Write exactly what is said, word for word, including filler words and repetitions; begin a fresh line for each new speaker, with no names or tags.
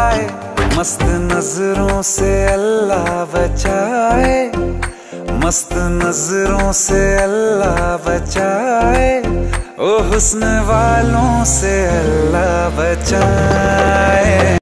आए, मस्त नजरों से अल्लाह बचाए, मस्त नजरों से अल्लाह बचाए, ओ हुस्न वालों से अल्लाह बचाए।